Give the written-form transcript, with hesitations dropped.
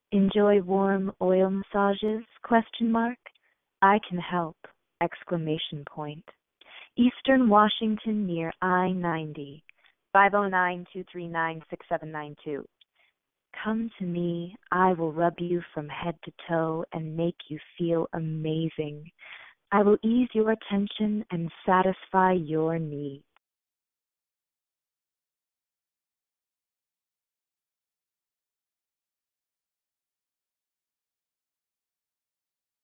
Enjoy warm oil massages? Question mark. I can help! Exclamation point. Eastern Washington near I-90, 509-239-6792. Come to me, I will rub you from head to toe and make you feel amazing. I will ease your tension and satisfy your needs.